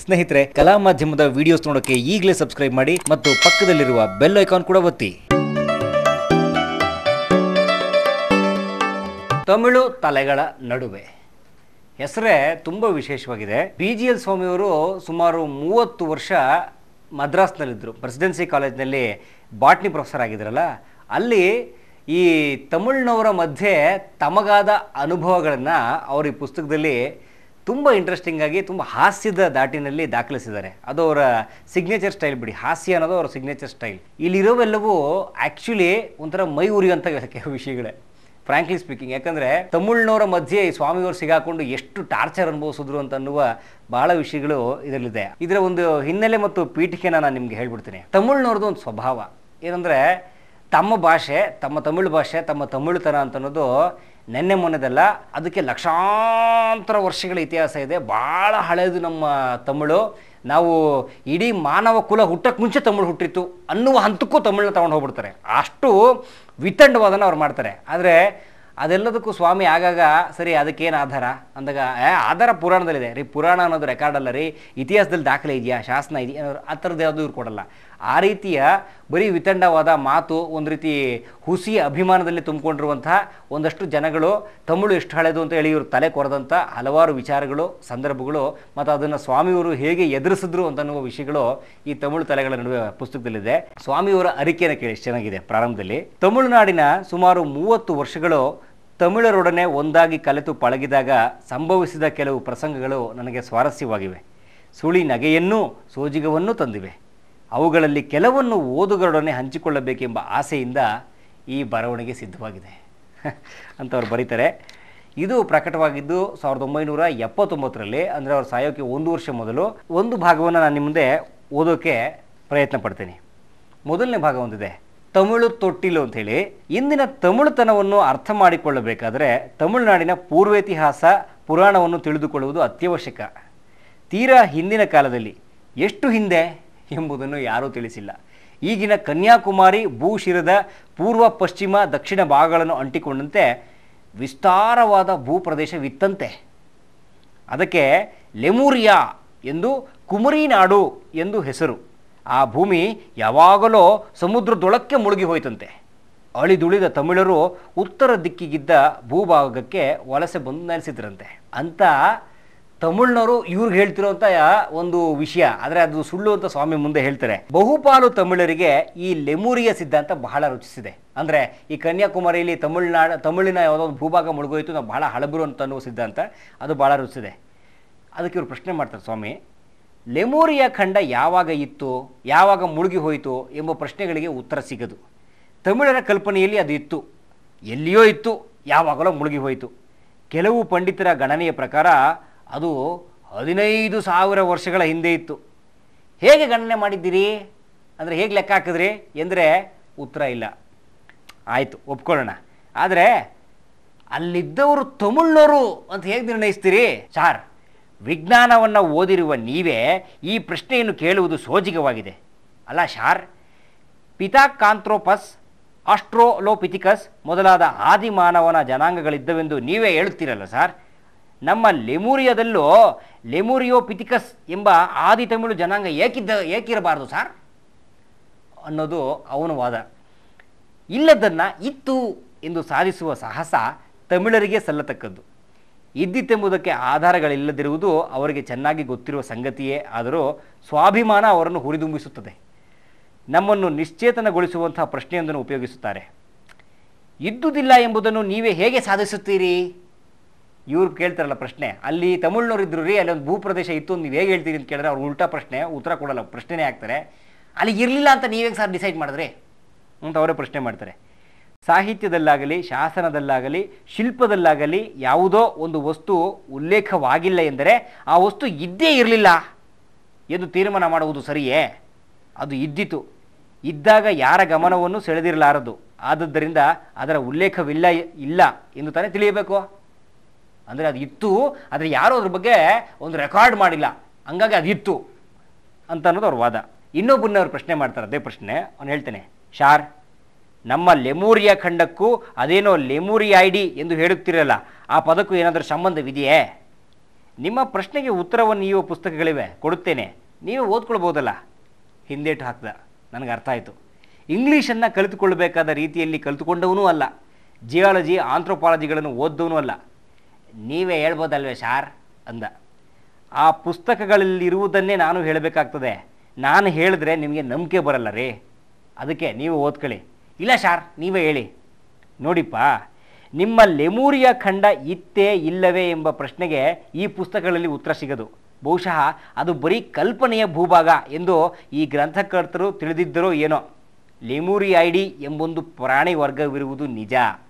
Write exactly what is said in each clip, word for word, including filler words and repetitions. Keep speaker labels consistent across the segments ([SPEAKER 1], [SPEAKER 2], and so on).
[SPEAKER 1] ಸ್ನೇಹಿತರೆ, ಕಲಾ ಮಾಧ್ಯಮದ ವಿಡಿಯೋಸ್ ನೋಡೋಕೆ ಈಗಲೇ ಸಬ್ಸ್ಕ್ರೈಬ್ ಮಾಡಿ ಮತ್ತು ಪಕ್ಕದಲ್ಲಿರುವ ಬೆಲ್ ಐಕಾನ್ ಕೂಡ ಒತ್ತಿ. ತಮಿಳು ತಲೆಗಳ ನಡುವೆ ಹೆಸರೇ ತುಂಬ ವಿಶೇಷವಾಗಿದೆ. ಬಿ ಜಿ ಎಲ್ ಸ್ವಾಮಿಯವರು ಸುಮಾರು ಮೂವತ್ತು ವರ್ಷ ಮದ್ರಾಸ್ನಲ್ಲಿದ್ದರು. ಪ್ರೆಸಿಡೆನ್ಸಿ ಕಾಲೇಜ್ನಲ್ಲಿ ಬಾಟ್ನಿ ಪ್ರೊಫೆಸರ್ ಆಗಿದ್ರಲ್ಲ, ಅಲ್ಲಿ ಈ ತಮಿಳ್ನವರ ಮಧ್ಯೆ ತಮಗಾದ ಅನುಭವಗಳನ್ನು ಅವರು ಈ ಪುಸ್ತಕದಲ್ಲಿ ತುಂಬ ಇಂಟ್ರೆಸ್ಟಿಂಗ್ ಆಗಿ ತುಂಬ ಹಾಸ್ಯದ ದಾಟಿನಲ್ಲಿ ದಾಖಲಿಸಿದ್ದಾರೆ. ಅದು ಅವರ ಸಿಗ್ನೇಚರ್ ಸ್ಟೈಲ್ ಬಿಡಿ, ಹಾಸ್ಯ ಅನ್ನೋದು ಅವರ ಸಿಗ್ನೇಚರ್ ಸ್ಟೈಲ್. ಇಲ್ಲಿರೋವೆಲ್ಲವೂ ಆ್ಯಕ್ಚುಲಿ ಒಂಥರ ಮೈ ಉರಿಯುವಂಥ ವಿಷಯಗಳೇ, ಫ್ರ್ಯಾಂಕ್ಲಿ ಸ್ಪೀಕಿಂಗ್. ಯಾಕಂದರೆ ತಮಿಳ್ನವರ ಮಧ್ಯೆ ಈ ಸ್ವಾಮಿಯವರು ಸಿಗಾಕೊಂಡು ಎಷ್ಟು ಟಾರ್ಚರ್ ಅನುಭವಿಸಿದ್ರು ಅಂತ ಅನ್ನುವ ಭಾಳ ವಿಷಯಗಳು ಇದರಲ್ಲಿದೆ. ಇದರ ಒಂದು ಹಿನ್ನೆಲೆ ಮತ್ತು ಪೀಠಿಕೆನ ನಾನು ನಿಮಗೆ ಹೇಳ್ಬಿಡ್ತೀನಿ. ತಮಿಳ್ನವ್ರದ್ದು ಒಂದು ಸ್ವಭಾವ ಏನಂದರೆ, ತಮ್ಮ ಭಾಷೆ, ತಮ್ಮ ತಮಿಳು ಭಾಷೆ, ತಮ್ಮ ತಮಿಳುತನ ಅಂತ ಅನ್ನೋದು ನೆನ್ನೆ ಮೊನ್ನೆದಲ್ಲ, ಅದಕ್ಕೆ ಲಕ್ಷಾಂತರ ವರ್ಷಗಳ ಇತಿಹಾಸ ಇದೆ. ಭಾಳ ಹಳೆಯದು ನಮ್ಮ ತಮಿಳು. ನಾವು ಇಡೀ ಮಾನವ ಕುಲ ಹುಟ್ಟಕ್ಕೆ ಮುಂಚೆ ತಮಿಳು ಹುಟ್ಟಿತ್ತು ಅನ್ನುವ ಹಂತಕ್ಕೂ ತಮಿಳನ್ನ ತೊಗೊಂಡು ಹೋಗ್ಬಿಡ್ತಾರೆ. ಅಷ್ಟು ವಿತಂಡವಾದನ ಅವ್ರು ಮಾಡ್ತಾರೆ. ಆದರೆ ಅದೆಲ್ಲದಕ್ಕೂ ಸ್ವಾಮಿ ಆಗಾಗ ಸರಿ ಅದಕ್ಕೇನು ಆಧಾರ ಅಂದಾಗ, ಆಧಾರ ಪುರಾಣದಲ್ಲಿದೆ ರೀ. ಪುರಾಣ ಅನ್ನೋದು ರೆಕಾರ್ಡ್ ಅಲ್ಲ ರೀ, ಇತಿಹಾಸದಲ್ಲಿ ದಾಖಲೆ ಇದೆಯಾ, ಶಾಸನ ಇದೆಯಾ, ಆ ಥರದ್ದು ಯಾವುದು ಇವ್ರು ಕೊಡಲ್ಲ. ಆ ರೀತಿಯ ಬರೀ ವಿತಂಡವಾದ ಮಾತು, ಒಂದು ರೀತಿ ಹುಸಿ ಅಭಿಮಾನದಲ್ಲಿ ತುಂಬಿಕೊಂಡಿರುವಂತಹ ಒಂದಷ್ಟು ಜನಗಳು ತಮಿಳು ಎಷ್ಟು ಹಳೆದು ಅಂತ ಹೇಳಿ ಇವರು ತಲೆ ಕೊರೆದಂಥ ಹಲವಾರು ವಿಚಾರಗಳು, ಸಂದರ್ಭಗಳು ಮತ್ತು ಅದನ್ನು ಸ್ವಾಮಿಯವರು ಹೇಗೆ ಎದುರಿಸಿದ್ರು ಅಂತನ್ನುವ ವಿಷಯಗಳು ಈ ತಮಿಳು ತಲೆಗಳ ನಡುವೆ ಪುಸ್ತಕದಲ್ಲಿದೆ. ಸ್ವಾಮಿಯವರ ಅರಿಕೆಯನ್ನು ಕೇಳಿ ಚೆನ್ನಾಗಿದೆ. ಪ್ರಾರಂಭದಲ್ಲಿ ತಮಿಳುನಾಡಿನ ಸುಮಾರು ಮೂವತ್ತು ವರ್ಷಗಳು ತಮಿಳರೊಡನೆ ಒಂದಾಗಿ ಕಲೆತು ಪಳಗಿದಾಗ ಸಂಭವಿಸಿದ ಕೆಲವು ಪ್ರಸಂಗಗಳು ನನಗೆ ಸ್ವಾರಸ್ಯವಾಗಿವೆ. ಸುಳಿ ನಗೆಯನ್ನೂ ಸೋಜಿಗವನ್ನೂ ತಂದಿವೆ. ಅವುಗಳಲ್ಲಿ ಕೆಲವನ್ನು ಓದುಗರೊಡನೆ ಹಂಚಿಕೊಳ್ಳಬೇಕೆಂಬ ಆಸೆಯಿಂದ ಈ ಬರವಣಿಗೆ ಸಿದ್ಧವಾಗಿದೆ ಅಂತ ಅವ್ರು ಬರೀತಾರೆ. ಇದು ಪ್ರಕಟವಾಗಿದ್ದು ಸಾವಿರದ ಒಂಬೈನೂರ ಎಪ್ಪತ್ತೊಂಬತ್ತರಲ್ಲಿ, ಅಂದರೆ ಅವ್ರು ಸಾಯೋಕ್ಕೆ ಒಂದು ವರ್ಷ ಮೊದಲು. ಒಂದು ಭಾಗವನ್ನು ನಾನು ನಿಮ್ಮ ಮುಂದೆ ಓದೋಕ್ಕೆ ಪ್ರಯತ್ನ ಪಡ್ತೀನಿ. ಮೊದಲನೇ ಭಾಗ ಒಂದಿದೆ, ತಮಿಳು ತೊಟ್ಟಿಲು ಅಂಥೇಳಿ. ಇಂದಿನ ತಮಿಳುತನವನ್ನು ಅರ್ಥ ಮಾಡಿಕೊಳ್ಳಬೇಕಾದರೆ ತಮಿಳುನಾಡಿನ ಪೂರ್ವೇತಿಹಾಸ ಪುರಾಣವನ್ನು ತಿಳಿದುಕೊಳ್ಳುವುದು ಅತ್ಯವಶ್ಯಕ. ತೀರಾ ಹಿಂದಿನ ಕಾಲದಲ್ಲಿ, ಎಷ್ಟು ಹಿಂದೆ ಎಂಬುದನ್ನು ಯಾರೂ ತಿಳಿಸಿಲ್ಲ. ಈಗಿನ ಕನ್ಯಾಕುಮಾರಿ ಭೂಶಿರದ ಪೂರ್ವ ಪಶ್ಚಿಮ ದಕ್ಷಿಣ ಭಾಗಗಳನ್ನು ಅಂಟಿಕೊಂಡಂತೆ ವಿಸ್ತಾರವಾದ ಭೂಪ್ರದೇಶವಿತ್ತಂತೆ. ಅದಕ್ಕೆ ಲೆಮೂರಿಯಾ ಎಂದು, ಕುಮರಿನಾಡು ಎಂದು ಹೆಸರು. ಆ ಭೂಮಿ ಯಾವಾಗಲೂ ಸಮುದ್ರದೊಳಕ್ಕೆ ಮುಳುಗಿ ಹೋಯ್ತಂತೆ. ಅಳಿದುಳಿದ ತಮಿಳರು ಉತ್ತರ ದಿಕ್ಕಿಗಿದ್ದ ಭೂಭಾಗಕ್ಕೆ ವಲಸೆ ಬಂದು ನೆಲೆಸಿದ್ರಂತೆ ಅಂತ ತಮಿಳ್ನವರು ಇವ್ರಿಗೆ ಹೇಳ್ತಿರೋಂಥ ಒಂದು ವಿಷಯ. ಆದರೆ ಅದು ಸುಳ್ಳು ಅಂತ ಸ್ವಾಮಿ ಮುಂದೆ ಹೇಳ್ತಾರೆ. ಬಹುಪಾಲು ತಮಿಳರಿಗೆ ಈ ಲೆಮೂರಿಯ ಸಿದ್ಧಾಂತ ಬಹಳ ರುಚಿಸಿದೆ. ಅಂದರೆ ಈ ಕನ್ಯಾಕುಮಾರಿಯಲ್ಲಿ ತಮಿಳ್ನಾಡು ತಮಿಳಿನ ಯಾವುದೋ ಒಂದು ಭೂಭಾಗ ಮುಳುಗೋಯ್ತು, ನಾವು ಬಹಳ ಹಳಬರು ಅಂತ ಅನ್ನುವ ಸಿದ್ಧಾಂತ ಅದು ಭಾಳ ರುಚಿಸಿದೆ. ಅದಕ್ಕೆ ಇವರು ಪ್ರಶ್ನೆ ಮಾಡ್ತಾರೆ, ಸ್ವಾಮಿ ಲೆಮೂರಿಯ ಖಂಡ ಯಾವಾಗ ಇತ್ತು, ಯಾವಾಗ ಮುಳುಗಿ ಹೋಯಿತು ಎಂಬ ಪ್ರಶ್ನೆಗಳಿಗೆ ಉತ್ತರ ಸಿಗದು. ತಮಿಳರ ಕಲ್ಪನೆಯಲ್ಲಿ ಅದು ಇತ್ತು, ಎಲ್ಲಿಯೋ ಇತ್ತು, ಯಾವಾಗಲೋ ಮುಳುಗಿ ಹೋಯಿತು. ಕೆಲವು ಪಂಡಿತರ ಗಣನೆಯ ಪ್ರಕಾರ ಅದು ಹದಿನೈದು ಸಾವಿರ ವರ್ಷಗಳ ಹಿಂದೆ ಇತ್ತು. ಹೇಗೆ ಗಣನೆ ಮಾಡಿದ್ದೀರಿ ಅಂದರೆ, ಹೇಗೆ ಲೆಕ್ಕ ಹಾಕಿದ್ರಿ ಎಂದರೆ ಉತ್ತರ ಇಲ್ಲ. ಆಯಿತು, ಒಪ್ಕೊಳ್ಳೋಣ. ಆದರೆ ಅಲ್ಲಿದ್ದವರು ತಮಿಳ್ನವರು ಅಂತ ಹೇಗೆ ನಿರ್ಣಯಿಸ್ತೀರಿ ಸಾರ್? ವಿಜ್ಞಾನವನ್ನು ಓದಿರುವ ನೀವೇ ಈ ಪ್ರಶ್ನೆಯನ್ನು ಕೇಳುವುದು ಸೋಜಿಗವಾಗಿದೆ ಅಲ್ಲ ಶಾರ್? ಪಿಥಾಕಾಂಥ್ರೋಪಸ್, ಆಸ್ಟ್ರೋಲೋಪಿಥಿಕಸ್ ಮೊದಲಾದ ಆದಿಮಾನವನ ಜನಾಂಗಗಳಿದ್ದವೆಂದು ನೀವೇ ಹೇಳುತ್ತೀರಲ್ಲ ಸಾರ್. ನಮ್ಮ ಲೆಮೂರಿಯಾದಲ್ಲೂ ಲೆಮೂರಿಯೋಪಿಥಿಕಸ್ ಎಂಬ ಆದಿ ತಮಿಳು ಜನಾಂಗ ಏಕಿದ್ದ ಏಕಿರಬಾರ್ದು ಸಾರ್ ಅನ್ನೋದು ಅವನ ವಾದ. ಇಲ್ಲದನ್ನು ಇತ್ತು ಎಂದು ಸಾಧಿಸುವ ಸಾಹಸ ತಮಿಳರಿಗೆ ಸಲ್ಲತಕ್ಕದ್ದು. ಇದ್ದಿತೆಂಬುದಕ್ಕೆ ಆಧಾರಗಳಿಲ್ಲದಿರುವುದು ಅವರಿಗೆ ಚೆನ್ನಾಗಿ ಗೊತ್ತಿರುವ ಸಂಗತಿಯೇ. ಆದರೂ ಸ್ವಾಭಿಮಾನ ಅವರನ್ನು ಹುರಿದುಂಬಿಸುತ್ತದೆ. ನಮ್ಮನ್ನು ನಿಶ್ಚೇತನಗೊಳಿಸುವಂತಹ ಪ್ರಶ್ನೆಯೊಂದನ್ನು ಉಪಯೋಗಿಸುತ್ತಾರೆ. ಇದ್ದುದಿಲ್ಲ ಎಂಬುದನ್ನು ನೀವೇ ಹೇಗೆ ಸಾಧಿಸುತ್ತೀರಿ? ಇವ್ರು ಕೇಳ್ತಾರಲ್ಲ ಪ್ರಶ್ನೆ, ಅಲ್ಲಿ ತಮಿಳ್ನವ್ರು ಇದ್ರು ರೀ, ಅಲ್ಲಿ ಒಂದು ಭೂಪ್ರದೇಶ ಇತ್ತು ಅಂತ ನೀವು ಹೇಗೆ ಹೇಳ್ತೀರಿ ಅಂತ ಕೇಳಿದ್ರೆ ಅವ್ರು ಉಲ್ಟಾ ಪ್ರಶ್ನೆ, ಉತ್ತರ ಕೊಡಲ್ಲ, ಪ್ರಶ್ನೆನೇ ಆಗ್ತಾರೆ. ಅಲ್ಲಿ ಇರಲಿಲ್ಲ ಅಂತ ನೀವೇಗೆ ಸರ್ ಡಿಸೈಡ್ ಮಾಡಿದ್ರಿ ಅಂತ ಅವರೇ ಪ್ರಶ್ನೆ ಮಾಡ್ತಾರೆ. ಸಾಹಿತ್ಯದಲ್ಲಾಗಲಿ, ಶಾಸನದಲ್ಲಾಗಲಿ, ಶಿಲ್ಪದಲ್ಲಾಗಲಿ ಯಾವುದೋ ಒಂದು ವಸ್ತು ಉಲ್ಲೇಖವಾಗಿಲ್ಲ ಎಂದರೆ ಆ ವಸ್ತು ಇದ್ದೇ ಇರಲಿಲ್ಲ ಎಂದು ತೀರ್ಮಾನ ಮಾಡುವುದು ಸರಿಯೇ? ಅದು ಇದ್ದಿತು, ಇದ್ದಾಗ ಯಾರ ಗಮನವನ್ನು ಸೆಳೆದಿರಲಾರದು. ಆದದ್ದರಿಂದ ಅದರ ಉಲ್ಲೇಖವಿಲ್ಲ ಇಲ್ಲ ಎಂದು ತಾನೇ ತಿಳಿಯಬೇಕು. ಅಂದರೆ ಅದು ಇತ್ತು, ಆದರೆ ಯಾರೂ ಅದ್ರ ಬಗ್ಗೆ ಒಂದು ರೆಕಾರ್ಡ್ ಮಾಡಿಲ್ಲ, ಹಂಗಾಗಿ ಅದು ಇತ್ತು ಅಂತ ಅನ್ನೋದು ಅವ್ರ ವಾದ. ಇನ್ನೊಬ್ಬರನ್ನ ಅವ್ರು ಪ್ರಶ್ನೆ ಮಾಡ್ತಾರೆ, ಅದೇ ಪ್ರಶ್ನೆ. ಅವ್ನು ಹೇಳ್ತಾನೆ, ಶಾರ್ ನಮ್ಮ ಲೆಮೂರಿಯಾ ಖಂಡಕ್ಕೂ ಅದೇನೋ ಲೆಮೂರಿಯಾಯ್ಡಿ ಎಂದು ಹೇಳುತ್ತಿರಲ್ಲ, ಆ ಪದಕ್ಕೂ ಏನಾದರೂ ಸಂಬಂಧವಿದೆಯೇ? ನಿಮ್ಮ ಪ್ರಶ್ನೆಗೆ ಉತ್ತರವನ್ನು ನೀಡುವ ಪುಸ್ತಕಗಳಿವೆ, ಕೊಡುತ್ತೇನೆ, ನೀವೇ ಓದ್ಕೊಳ್ಬೋದಲ್ಲ. ಹಿಂದೇಟು ಹಾಕ್ದ. ನನಗೆ ಅರ್ಥ ಆಯಿತು. ಇಂಗ್ಲೀಷನ್ನು ಕಲಿತುಕೊಳ್ಳಬೇಕಾದ ರೀತಿಯಲ್ಲಿ ಕಲಿತುಕೊಂಡವನೂ ಅಲ್ಲ, ಜಿಯಾಲಜಿ ಆಂಥ್ರೋಪಾಲಜಿಗಳನ್ನು ಓದ್ದವನೂ ಅಲ್ಲ. ನೀವೇ ಹೇಳ್ಬೋದಲ್ವೇ ಶಾರ್ ಅಂದ. ಆ ಪುಸ್ತಕಗಳಲ್ಲಿರುವುದನ್ನೇ ನಾನು ಹೇಳಬೇಕಾಗ್ತದೆ. ನಾನು ಹೇಳಿದ್ರೆ ನಿಮಗೆ ನಂಬಿಕೆ ಬರಲ್ಲ ರೀ, ಅದಕ್ಕೆ ನೀವು ಓದ್ಕೊಳ್ಳಿ. ಇಲ್ಲ ಶಾರ್, ನೀವೇ ಹೇಳಿ. ನೋಡಿಪ್ಪ, ನಿಮ್ಮ ಲೆಮೂರಿಯಾ ಖಂಡ ಇತ್ತೇ ಇಲ್ಲವೇ ಎಂಬ ಪ್ರಶ್ನೆಗೆ ಈ ಪುಸ್ತಕಗಳಲ್ಲಿ ಉತ್ತರ ಸಿಗೋದು. ಬಹುಶಃ ಅದು ಬರೀ ಕಲ್ಪನೆಯ ಭೂಭಾಗ ಎಂದು ಈ ಗ್ರಂಥಕರ್ತರು ತಿಳಿದಿದ್ದರೋ ಏನೋ. ಲೆಮೂರಿಯಾಯ್ಡಿ ಎಂಬೊಂದು ಪ್ರಾಣಿ ವರ್ಗವಿರುವುದು ನಿಜ.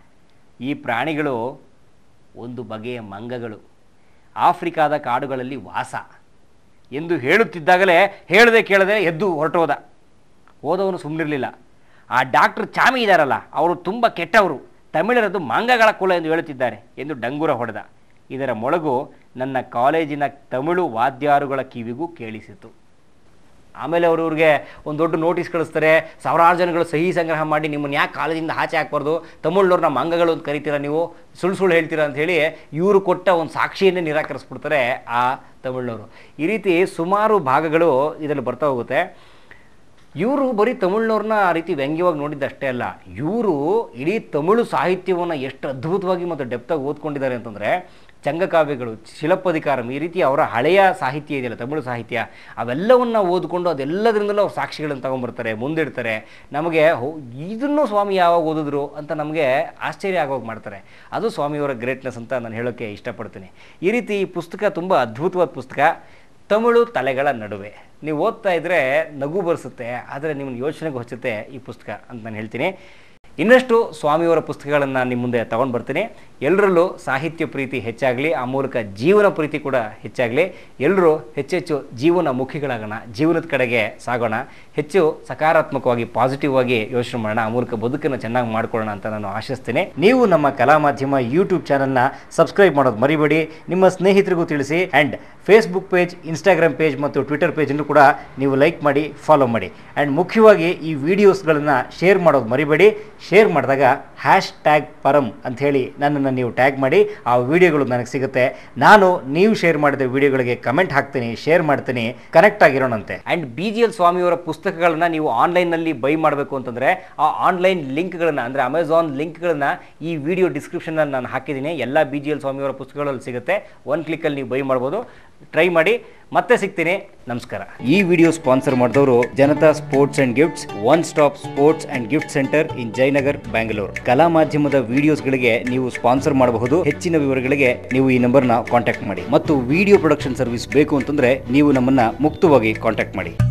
[SPEAKER 1] ಈ ಪ್ರಾಣಿಗಳು ಒಂದು ಬಗೆಯ ಮಂಗಗಳು, ಆಫ್ರಿಕಾದ ಕಾಡುಗಳಲ್ಲಿ ವಾಸ ಎಂದು ಹೇಳುತ್ತಿದ್ದಾಗಲೇ ಹೇಳದೆ ಕೇಳದೆ ಎದ್ದು ಹೊರಟೋದ. ಹೋದವನು ಸುಮ್ಮನಿರಲಿಲ್ಲ. ಆ ಡಾಕ್ಟರ್ ಚಾಮಿ ಇದ್ದಾರಲ್ಲ, ಅವರು ತುಂಬ ಕೆಟ್ಟವರು, ತಮಿಳರದ್ದು ಮಂಗಗಳ ಕುಲ ಎಂದು ಹೇಳುತ್ತಿದ್ದಾರೆ ಎಂದು ಡಂಗುರ ಹೊಡೆದ. ಇದರ ಮೊಳಗು ನನ್ನ ಕಾಲೇಜಿನ ತಮಿಳು ವಾದ್ಯಾರುಗಳ ಕಿವಿಗೂ ಕೇಳಿಸಿತು. ಆಮೇಲೆ ಅವರು ಇವ್ರಿಗೆ ಒಂದು ದೊಡ್ಡ ನೋಟಿಸ್ ಕಳಿಸ್ತಾರೆ. ಸಾವಿರಾರು ಜನಗಳು ಸಹಿ ಸಂಗ್ರಹ ಮಾಡಿ ನಿಮ್ಮನ್ನು ಯಾಕೆ ಕಾಲೇಜಿಂದ ಆಚೆ ಹಾಕ್ಬಾರ್ದು, ತಮಿಳ್ನವ್ರನ್ನ ಮಂಗಗಳು ಅಂತ ಕರಿತೀರಾ, ನೀವು ಸುಳ್ಳು ಸುಳ್ಳು ಹೇಳ್ತೀರಾ ಅಂತ ಹೇಳಿ ಇವರು ಕೊಟ್ಟ ಒಂದು ಸಾಕ್ಷಿಯನ್ನೇ ನಿರಾಕರಿಸ್ಬಿಡ್ತಾರೆ ಆ ತಮಿಳ್ನವರು. ಈ ರೀತಿ ಸುಮಾರು ಭಾಗಗಳು ಇದರಲ್ಲಿ ಬರ್ತಾ ಹೋಗುತ್ತೆ. ಇವರು ಬರೀ ತಮಿಳ್ನವ್ರನ್ನ ಆ ರೀತಿ ವ್ಯಂಗ್ಯವಾಗಿ ನೋಡಿದ್ದಷ್ಟೇ ಅಲ್ಲ, ಇವರು ಇಡೀ ತಮಿಳು ಸಾಹಿತ್ಯವನ್ನು ಎಷ್ಟು ಅದ್ಭುತವಾಗಿ ಮತ್ತು ಡೆಪ್ತಾಗಿ ಓದ್ಕೊಂಡಿದ್ದಾರೆ ಅಂತಂದರೆ, ಚಂಗಕಾವ್ಯಗಳು, ಶಿಲಪ್ಪಧಿಕಾರಂ, ಈ ರೀತಿ ಅವರ ಹಳೆಯ ಸಾಹಿತ್ಯ ಇದೆಯಲ್ಲ ತಮಿಳು ಸಾಹಿತ್ಯ, ಅವೆಲ್ಲವನ್ನು ಓದ್ಕೊಂಡು ಅದೆಲ್ಲದರಿಂದಲೂ ಅವ್ರು ಸಾಕ್ಷಿಗಳನ್ನು ತೊಗೊಂಬರ್ತಾರೆ, ಮುಂದಿಡ್ತಾರೆ. ನಮಗೆ ಇದನ್ನು ಸ್ವಾಮಿ ಯಾವಾಗ ಓದಿದ್ರು ಅಂತ ನಮಗೆ ಆಶ್ಚರ್ಯ ಆಗೋಗಿ ಮಾಡ್ತಾರೆ. ಅದು ಸ್ವಾಮಿಯವರ ಗ್ರೇಟ್ನೆಸ್ ಅಂತ ನಾನು ಹೇಳೋಕ್ಕೆ ಇಷ್ಟಪಡ್ತೀನಿ. ಈ ರೀತಿ ಈ ಪುಸ್ತಕ ತುಂಬ ಅದ್ಭುತವಾದ ಪುಸ್ತಕ, ತಮಿಳು ತಲೆಗಳ ನಡುವೆ. ನೀವು ಓದ್ತಾ ಇದ್ದರೆ ನಗು ಬರೆಸುತ್ತೆ, ಆದರೆ ನಿಮ್ಮನ್ನು ಯೋಚನೆಗೆ ಹೊಚ್ಚುತ್ತೆ ಈ ಪುಸ್ತಕ ಅಂತ ನಾನು ಹೇಳ್ತೀನಿ. ಇನ್ನಷ್ಟು ಸ್ವಾಮಿಯವರ ಪುಸ್ತಕಗಳನ್ನು ನಿಮ್ಮ ಮುಂದೆ ತಗೊಂಡು ಬರ್ತೀನಿ. ಎಲ್ಲರಲ್ಲೂ ಸಾಹಿತ್ಯ ಪ್ರೀತಿ ಹೆಚ್ಚಾಗಲಿ, ಆ ಮೂಲಕ ಜೀವನ ಪ್ರೀತಿ ಕೂಡ ಹೆಚ್ಚಾಗಲಿ. ಎಲ್ಲರೂ ಹೆಚ್ಚೆಚ್ಚು ಜೀವನ ಮುಖಿಗಳಾಗೋಣ, ಜೀವನದ ಕಡೆಗೆ ಸಾಗೋಣ, ಹೆಚ್ಚು ಸಕಾರಾತ್ಮಕವಾಗಿ ಪಾಸಿಟಿವ್ ಆಗಿ ಯೋಚನೆ ಮಾಡೋಣ, ಆ ಮೂಲಕ ಬದುಕನ್ನು ಚೆನ್ನಾಗಿ ಮಾಡ್ಕೊಳ್ಳೋಣ ಅಂತ ನಾನು ಆಶಿಸ್ತೀನಿ. ನೀವು ನಮ್ಮ ಕಲಾ ಮಾಧ್ಯಮ ಯೂಟ್ಯೂಬ್ ಚಾನಲ್ನ ಸಬ್ಸ್ಕ್ರೈಬ್ ಮಾಡೋದು ಮರಿಬೇಡಿ, ನಿಮ್ಮ ಸ್ನೇಹಿತರಿಗೂ ತಿಳಿಸಿ. And Facebook page, Instagram page ಮತ್ತು ಟ್ವಿಟರ್ ಪೇಜನ್ನು ಕೂಡ ನೀವು ಲೈಕ್ ಮಾಡಿ, ಫಾಲೋ ಮಾಡಿ. ಆ್ಯಂಡ್ ಮುಖ್ಯವಾಗಿ ಈ ವಿಡಿಯೋಸ್ಗಳನ್ನು ಶೇರ್ ಮಾಡೋದು ಮರಿಬೇಡಿ. ಶೇರ್ ಮಾಡಿದಾಗ ಹ್ಯಾಶ್ ಟ್ಯಾಗ್ ಪರಂ ಅಂಥೇಳಿ ನನ್ನನ್ನು ನೀವು ಟ್ಯಾಗ್ ಮಾಡಿ, ಆ ವಿಡಿಯೋಗಳು ನನಗೆ ಸಿಗುತ್ತೆ. ನಾನು ನೀವು ಶೇರ್ ಮಾಡಿದ ವಿಡಿಯೋಗಳಿಗೆ ಕಮೆಂಟ್ ಹಾಕ್ತೀನಿ, ಶೇರ್ ಮಾಡ್ತೀನಿ, ಕನೆಕ್ಟ್ ಆಗಿರೋಣಂತೆ. ಆ್ಯಂಡ್ ಬಿ ಜಿ ಎಲ್ ಸ್ವಾಮಿಯವರ ಪುಸ್ತಕಗಳನ್ನು ನೀವು ಆನ್ಲೈನ್ನಲ್ಲಿ ಬೈ ಮಾಡಬೇಕು ಅಂತಂದರೆ ಆ ಆನ್ಲೈನ್ ಲಿಂಕ್ಗಳನ್ನು, ಅಂದರೆ ಅಮೆಝಾನ್ ಲಿಂಕ್ಗಳನ್ನು ಈ ವಿಡಿಯೋ ಡಿಸ್ಕ್ರಿಪ್ಷನಲ್ಲಿ ನಾನು ಹಾಕಿದ್ದೀನಿ. ಎಲ್ಲ ಬಿ ಜಿ ಎಲ್ ಸ್ವಾಮಿಯವರ ಪುಸ್ತಕಗಳಲ್ಲಿ ಸಿಗುತ್ತೆ. ಒನ್ ಕ್ಲಿಕ್ಕಲ್ಲಿ ನೀವು ಬೈ ಮಾಡ್ಬೋದು. ಟ್ರೈ ಮಾಡಿ. ಮತ್ತೆ ಸಿಗ್ತೀನಿ. ನಮಸ್ಕಾರ. ಈ ವಿಡಿಯೋ ಸ್ಪಾನ್ಸರ್ ಮಾಡಿದವರು Janata sports and gifts, one stop sports and gift center in Jayanagar, Bangalore. ಕಲಾ ಮಾಧ್ಯಮದ ವಿಡಿಯೋಸ್ಗಳಿಗೆ ನೀವು ಸ್ಪಾನ್ಸರ್ ಮಾಡಬಹುದು. ಹೆಚ್ಚಿನ ವಿವರಗಳಿಗೆ ನೀವು ಈ ನಂಬರ್ನ ಕಾಂಟ್ಯಾಕ್ಟ್ ಮಾಡಿ. ಮತ್ತು ವಿಡಿಯೋ ಪ್ರೊಡಕ್ಷನ್ ಸರ್ವಿಸ್ ಬೇಕು ಅಂತಂದ್ರೆ ನೀವು ನಮ್ಮನ್ನ ಮುಕ್ತವಾಗಿ ಕಾಂಟ್ಯಾಕ್ಟ್ ಮಾಡಿ.